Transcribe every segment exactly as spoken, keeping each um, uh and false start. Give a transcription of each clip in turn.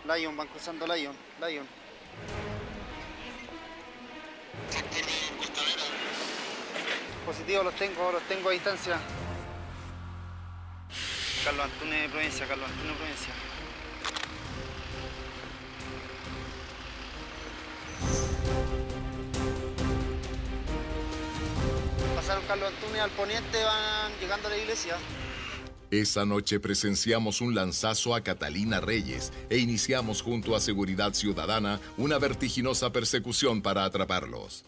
Lion, van cruzando Lion, Lion. Positivo, los tengo, los tengo a distancia. Carlos Antunes de Providencia, Carlos Antunes de Providencia. Pasaron Carlos Antunes al poniente, van llegando a la iglesia. Esa noche presenciamos un lanzazo a Catalina Reyes e iniciamos junto a Seguridad Ciudadana una vertiginosa persecución para atraparlos.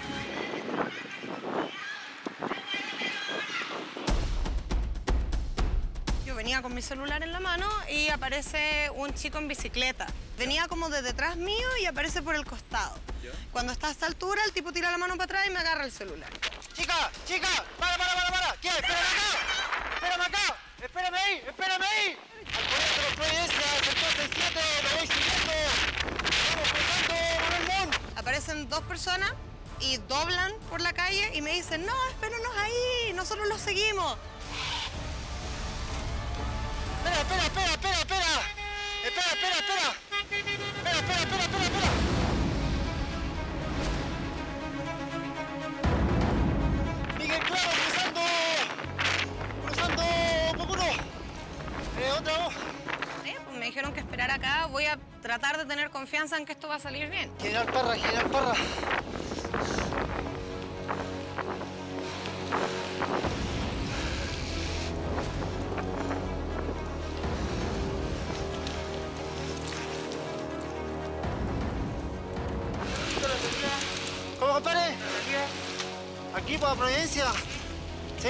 Yo venía con mi celular en la mano y aparece un chico en bicicleta. Venía como de detrás mío y aparece por el costado. Cuando está a esta altura, el tipo tira la mano para atrás y me agarra el celular. ¡Chica! ¡Chica! ¡Para, para, para, para! ¿Qué? ¡Espérame acá! ¡Espérame acá! ¡Espérame ahí! ¡Espérame ahí! Al poniente de los Providencia, sector seis siete, lo voy siguiendo. ¡Vamos cruzando, Manuel León! Aparecen dos personas y doblan por la calle y me dicen, no, espérenos ahí, nosotros los seguimos. Espera, espera, espera, espera, espera. Espera, espera, espera. Espera, espera, espera, espera, espera. Miguel Claro, cruzando. Cruzando, Pocuno. Eh, otra voz. Eh, pues me dijeron que esperar acá, voy a tratar de tener confianza en que esto va a salir bien. General Parra, General Parra. ¿Cómo, compadre? Aquí, por la Providencia. Sí.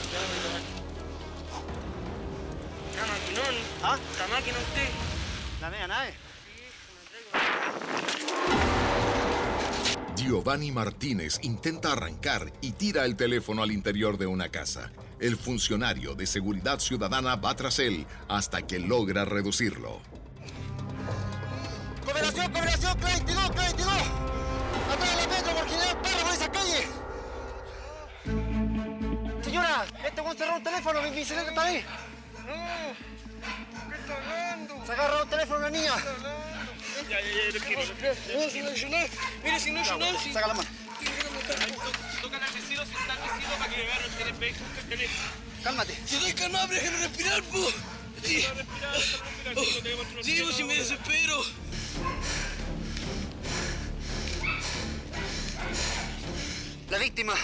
La maquinón. ¿Ah? La máquina usted. La media nave. Giovanni Martínez intenta arrancar y tira el teléfono al interior de una casa. El funcionario de Seguridad Ciudadana va tras él hasta que logra reducirlo. ¡Cooperación, cooperación! ¡Clay veintidós, Clay veintidós! ¡Atrás de la metro por General Parra por esa calle! Señora, este Juan cerró un teléfono, mi bicicleta está ahí. No, ¿qué está hablando? Se agarra un teléfono una niña. Ya, ya, ya, tranquilo. Mire, si no es Jonás, mire, si no es Jonás, si... Saca la mano. Tocan al vecino, si está el vecino, para que le vean el teléfono. Cálmate. Si estoy calmado, déjenme respirar, po. Sí. Sí, pues si me desespero. La víctima.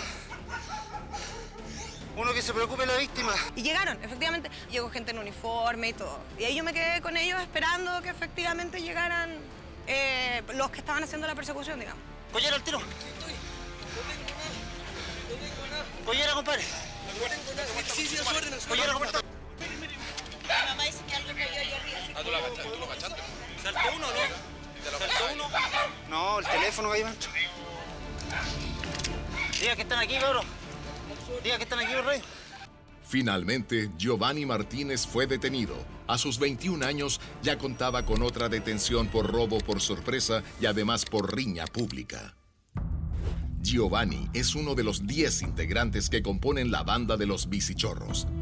Uno que se preocupe de la víctima. Y llegaron, efectivamente, llegó gente en uniforme y todo. Y ahí yo me quedé con ellos esperando que efectivamente llegaran eh, los que estaban haciendo la persecución, digamos. Collera al tiro. Aquí estoy. No tengo nada. No tengo nada. Collera, compadre. No tengo nada. Sí, sí, a su orden, a su Collera, orden. compadre. Mi mamá dice que algo cayó ahí arriba. Ah, ¿tú, la cachaste, ¿tú lo cachaste? ¿Saltó uno o no? ¿Saltó uno? No, el teléfono que hay dentro. Diga que están aquí, bro. Diga que están aquí, rey. Finalmente, Giovanni Martínez fue detenido. A sus veintiún años ya contaba con otra detención por robo por sorpresa y además por riña pública. Giovanni es uno de los diez integrantes que componen la banda de los bicichorros.